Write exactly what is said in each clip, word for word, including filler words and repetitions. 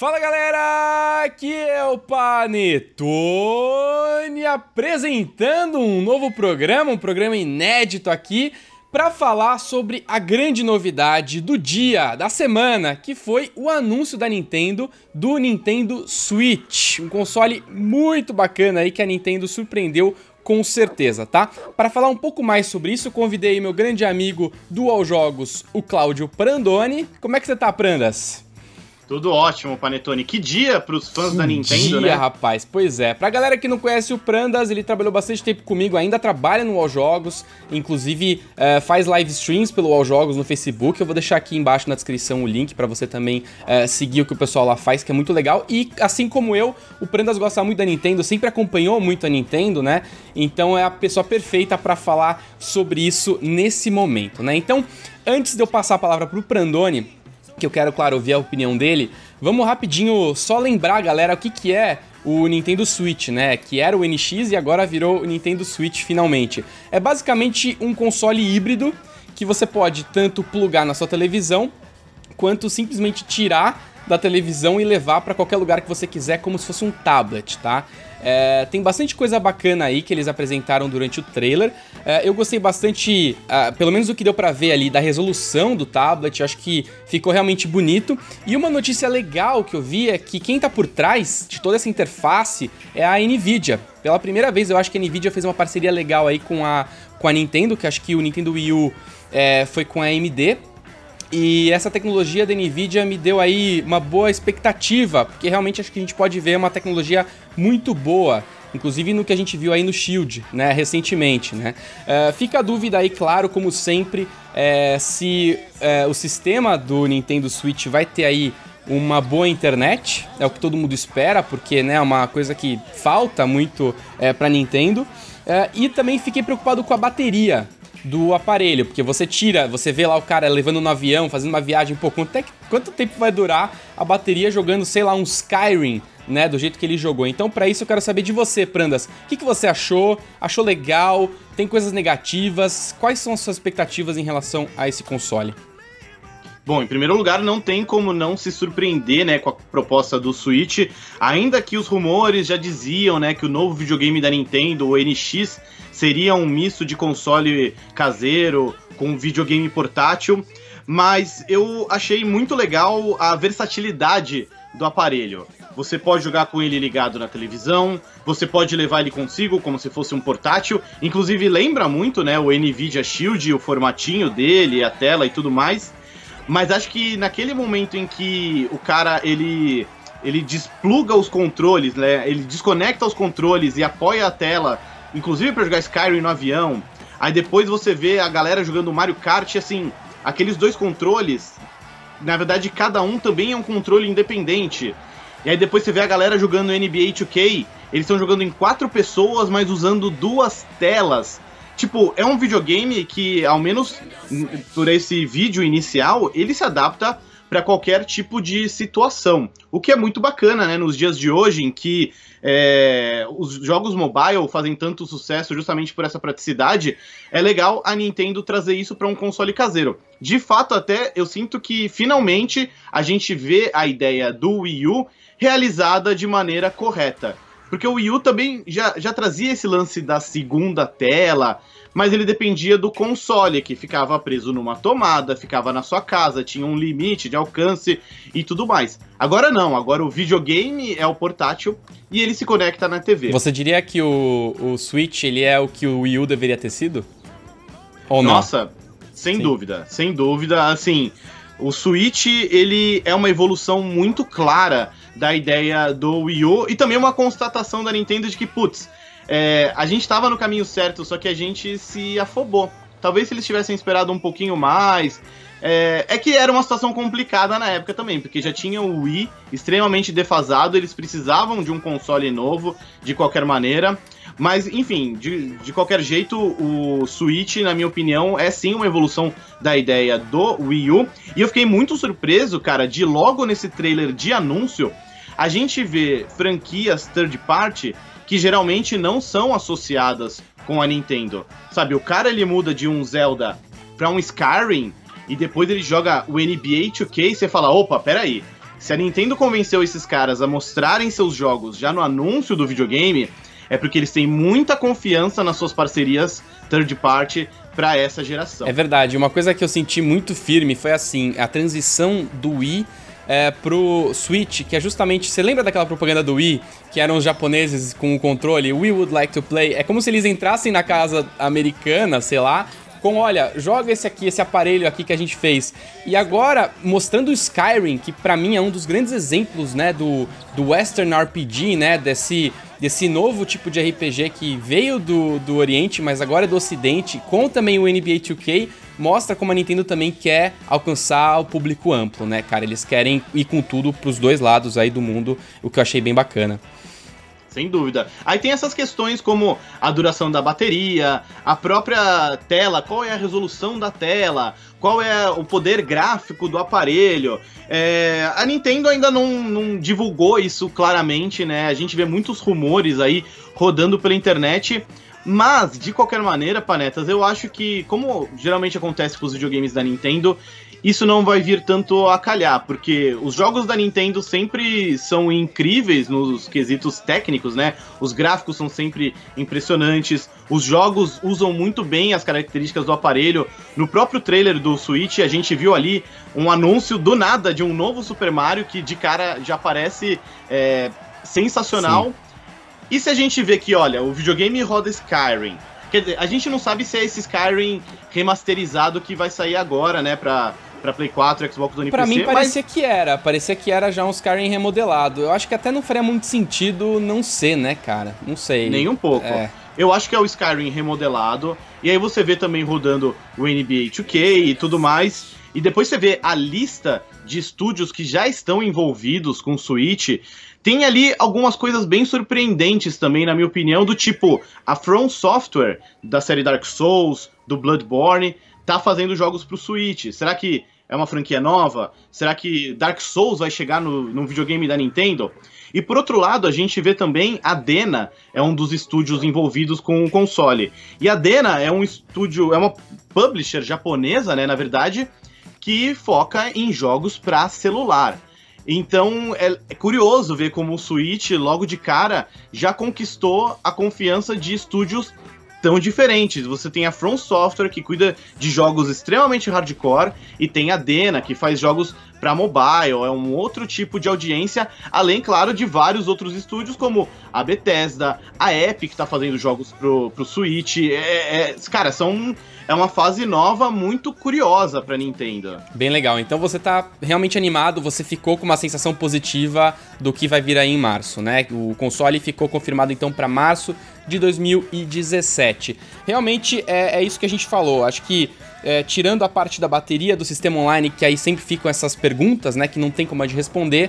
Fala galera, aqui é o Panetone apresentando um novo programa, um programa inédito aqui para falar sobre a grande novidade do dia, da semana, que foi o anúncio da Nintendo do Nintendo Switch, um console muito bacana aí que a Nintendo surpreendeu com certeza, tá? Para falar um pouco mais sobre isso, eu convidei meu grande amigo do All Jogos, o Cláudio Prandoni. Como é que você tá, Prandas? Tudo ótimo, Panetone. Que dia pros fãs que da Nintendo, dia, né? rapaz. Pois é. Pra galera que não conhece o Prandas, ele trabalhou bastante tempo comigo, ainda trabalha no All Jogos, inclusive uh, faz live streams pelo All Jogos no Facebook. Eu vou deixar aqui embaixo na descrição o link pra você também uh, seguir o que o pessoal lá faz, que é muito legal. E assim como eu, o Prandas gosta muito da Nintendo, sempre acompanhou muito a Nintendo, né? Então é a pessoa perfeita pra falar sobre isso nesse momento, né? Então, antes de eu passar a palavra pro Prandoni, que eu quero, claro, ouvir a opinião dele, vamos rapidinho só lembrar, galera, o que que é o Nintendo Switch, né? Que era o N X e agora virou o Nintendo Switch finalmente. É basicamente um console híbrido que você pode tanto plugar na sua televisão, quanto simplesmente tirar da televisão e levar para qualquer lugar que você quiser, como se fosse um tablet, tá? É, tem bastante coisa bacana aí que eles apresentaram durante o trailer. É, eu gostei bastante, uh, pelo menos o que deu pra ver ali, da resolução do tablet. Eu acho que ficou realmente bonito. E uma notícia legal que eu vi é que quem tá por trás de toda essa interface é a Nvidia. Pela primeira vez eu acho que a Nvidia fez uma parceria legal aí com a, com a Nintendo, que acho que o Nintendo Wii U é, foi com a A M D. E essa tecnologia da Nvidia me deu aí uma boa expectativa, porque realmente acho que a gente pode ver uma tecnologia muito boa, inclusive no que a gente viu aí no Shield, né, recentemente, né. Uh, fica a dúvida aí, claro, como sempre, é, se é, o sistema do Nintendo Switch vai ter aí uma boa internet, é o que todo mundo espera, porque, né, é uma coisa que falta muito é, pra Nintendo. Uh, e também fiquei preocupado com a bateria do aparelho, porque você tira, você vê lá o cara levando no avião, fazendo uma viagem, pô, quanto, é, quanto tempo vai durar a bateria jogando, sei lá, um Skyrim, né, do jeito que ele jogou. Então, pra isso eu quero saber de você, Prandas, o que, que você achou? Achou legal? Tem coisas negativas? Quais são as suas expectativas em relação a esse console? Bom, em primeiro lugar, não tem como não se surpreender, né, com a proposta do Switch, ainda que os rumores já diziam, né, que o novo videogame da Nintendo, o N X, seria um misto de console caseiro com videogame portátil, mas eu achei muito legal a versatilidade do aparelho. Você pode jogar com ele ligado na televisão, você pode levar ele consigo como se fosse um portátil, inclusive lembra muito, né, o Nvidia Shield, o formatinho dele, a tela e tudo mais. Mas acho que naquele momento em que o cara, ele, ele despluga os controles, né? Ele desconecta os controles e apoia a tela, inclusive para jogar Skyrim no avião, aí depois você vê a galera jogando Mario Kart, assim, aqueles dois controles, na verdade cada um também é um controle independente. E aí depois você vê a galera jogando N B A dois K, eles estão jogando em quatro pessoas, mas usando duas telas. Tipo, é um videogame que, ao menos por esse vídeo inicial, ele se adapta para qualquer tipo de situação. O que é muito bacana, né, nos dias de hoje, em que é, os jogos mobile fazem tanto sucesso justamente por essa praticidade, é legal a Nintendo trazer isso para um console caseiro. De fato, até, eu sinto que, finalmente, a gente vê a ideia do Wii U realizada de maneira correta. Porque o Wii U também já, já trazia esse lance da segunda tela, mas ele dependia do console, que ficava preso numa tomada, ficava na sua casa, tinha um limite de alcance e tudo mais. Agora não, agora o videogame é o portátil e ele se conecta na T V. Você diria que o, o Switch ele é o que o Wii U deveria ter sido? Ou não? Nossa, sem Sim. dúvida, sem dúvida, assim, o Switch ele é uma evolução muito clara da ideia do Wii U, e também uma constatação da Nintendo de que, putz, é, a gente tava no caminho certo, só que a gente se afobou. Talvez se eles tivessem esperado um pouquinho mais... É, é que era uma situação complicada na época também, porque já tinha o Wii extremamente defasado, eles precisavam de um console novo, de qualquer maneira. Mas, enfim, de, de qualquer jeito, o Switch, na minha opinião, é sim uma evolução da ideia do Wii U. E eu fiquei muito surpreso, cara, de logo nesse trailer de anúncio, a gente vê franquias third party que geralmente não são associadas com a Nintendo. Sabe, o cara ele muda de um Zelda pra um Skyrim e depois ele joga o N B A dois K e você fala, opa, peraí, Se a Nintendo convenceu esses caras a mostrarem seus jogos já no anúncio do videogame, é porque eles têm muita confiança nas suas parcerias third party para essa geração. É verdade, uma coisa que eu senti muito firme foi assim, a transição do Wii é, pro Switch, que é justamente, você lembra daquela propaganda do Wii, que eram os japoneses com o controle, We would like to play, é como se eles entrassem na casa americana, sei lá, com, olha, joga esse aqui, esse aparelho aqui que a gente fez. E agora, mostrando o Skyrim, que pra mim é um dos grandes exemplos, né, do, do Western R P G, né, desse, desse novo tipo de R P G que veio do, do Oriente, mas agora é do Ocidente, com também o N B A dois K, mostra como a Nintendo também quer alcançar o público amplo, né, cara? Eles querem ir com tudo pros dois lados aí do mundo, o que eu achei bem bacana. Sem dúvida. Aí tem essas questões como a duração da bateria, a própria tela, qual é a resolução da tela, qual é o poder gráfico do aparelho. É, a Nintendo ainda não, não divulgou isso claramente, né? A gente vê muitos rumores aí rodando pela internet. Mas, de qualquer maneira, Panetas, eu acho que, como geralmente acontece com os videogames da Nintendo, isso não vai vir tanto a calhar, porque os jogos da Nintendo sempre são incríveis nos quesitos técnicos, né? Os gráficos são sempre impressionantes, os jogos usam muito bem as características do aparelho. No próprio trailer do Switch, a gente viu ali um anúncio do nada de um novo Super Mario que de cara já parece é, sensacional. Sim. E se a gente vê que, olha, o videogame roda Skyrim, quer dizer, a gente não sabe se é esse Skyrim remasterizado que vai sair agora, né, pra... pra Play quatro, Xbox One e pra P C. Pra mim parecia mas... que era, parecia que era já um Skyrim remodelado. Eu acho que até não faria muito sentido não ser, né, cara? Não sei. Nem um pouco. É. Eu acho que é o Skyrim remodelado, e aí você vê também rodando o N B A dois K e tudo mais, e depois você vê a lista de estúdios que já estão envolvidos com o Switch. Tem ali algumas coisas bem surpreendentes também, na minha opinião, do tipo, a From Software, da série Dark Souls, do Bloodborne, tá fazendo jogos pro Switch. Será que é uma franquia nova? Será que Dark Souls vai chegar no, no videogame da Nintendo? E por outro lado, a gente vê também a Dena, é um dos estúdios envolvidos com o console. E a Dena é um estúdio, é uma publisher japonesa, né, na verdade, que foca em jogos para celular. Então é, é curioso ver como o Switch, logo de cara, já conquistou a confiança de estúdios tão diferentes. Você tem a From Software, que cuida de jogos extremamente hardcore, e tem a Dena, que faz jogos para mobile, é um outro tipo de audiência, além, claro, de vários outros estúdios, como a Bethesda, a Epic, que tá fazendo jogos pro, pro Switch. É, é, cara, são... É uma fase nova muito curiosa pra Nintendo. Bem legal. Então você tá realmente animado, você ficou com uma sensação positiva do que vai vir aí em março, né? O console ficou confirmado então pra março de dois mil e dezessete. Realmente é, é isso que a gente falou. Acho que é, tirando a parte da bateria do sistema online, que aí sempre ficam essas perguntas, né, que não tem como a gente responder,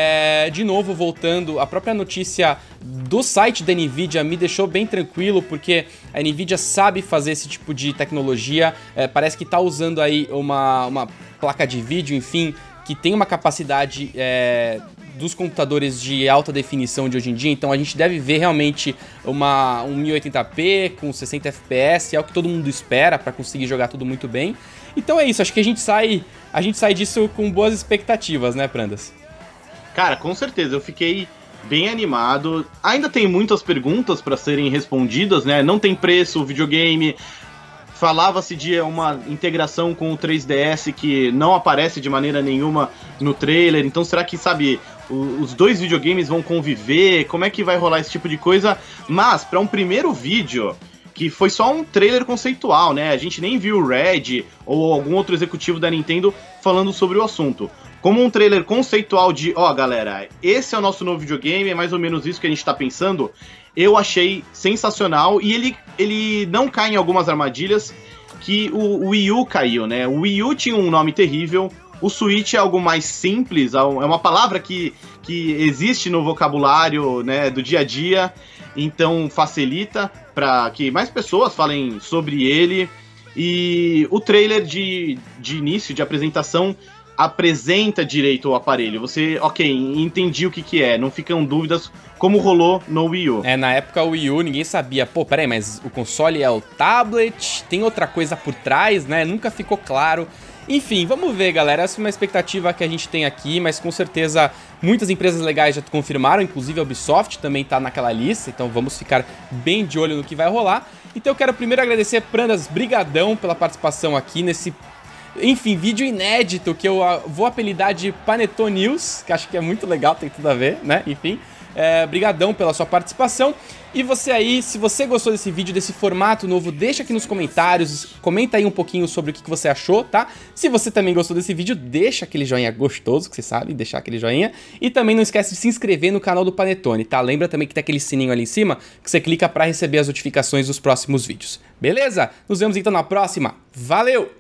é, de novo, voltando, a própria notícia do site da NVIDIA me deixou bem tranquilo, porque a NVIDIA sabe fazer esse tipo de tecnologia, é, parece que está usando aí uma, uma placa de vídeo, enfim, que tem uma capacidade é, dos computadores de alta definição de hoje em dia, então a gente deve ver realmente uma, um mil e oitenta p com sessenta F P S, é o que todo mundo espera para conseguir jogar tudo muito bem. Então é isso, acho que a gente sai, a gente sai disso com boas expectativas, né, Prandas? Cara, com certeza, eu fiquei bem animado. Ainda tem muitas perguntas para serem respondidas, né? Não tem preço o videogame. Falava-se de uma integração com o três D S que não aparece de maneira nenhuma no trailer. Então será que, sabe, os dois videogames vão conviver? Como é que vai rolar esse tipo de coisa? Mas, para um primeiro vídeo, que foi só um trailer conceitual, né? A gente nem viu o Red ou algum outro executivo da Nintendo falando sobre o assunto. Como um trailer conceitual de, ó, galera, esse é o nosso novo videogame, é mais ou menos isso que a gente tá pensando, eu achei sensacional, e ele, ele não cai em algumas armadilhas que o, o Wii U caiu, né? O Wii U tinha um nome terrível, o Switch é algo mais simples, é uma palavra que, que existe no vocabulário, né, do dia a dia, então facilita para que mais pessoas falem sobre ele, e o trailer de, de início, de apresentação, apresenta direito o aparelho. Você, ok, entendi o que que é, não ficam dúvidas como rolou no Wii U. É, na época o Wii U ninguém sabia, pô, peraí, mas o console é o tablet, tem outra coisa por trás, né? Nunca ficou claro. Enfim, vamos ver, galera. Essa é uma expectativa que a gente tem aqui, mas com certeza muitas empresas legais já confirmaram, inclusive a Ubisoft também tá naquela lista, então vamos ficar bem de olho no que vai rolar. Então eu quero primeiro agradecer, Prandas, brigadão pela participação aqui nesse, enfim, vídeo inédito que eu vou apelidar de Panetone News, que acho que é muito legal, tem tudo a ver, né? Enfim, é, brigadão pela sua participação. E você aí, se você gostou desse vídeo, desse formato novo, deixa aqui nos comentários, comenta aí um pouquinho sobre o que você achou, tá? Se você também gostou desse vídeo, deixa aquele joinha gostoso, que você sabe, deixar aquele joinha. E também não esquece de se inscrever no canal do Panetone, tá? Lembra também que tem aquele sininho ali em cima, que você clica pra receber as notificações dos próximos vídeos. Beleza? Nos vemos então na próxima. Valeu!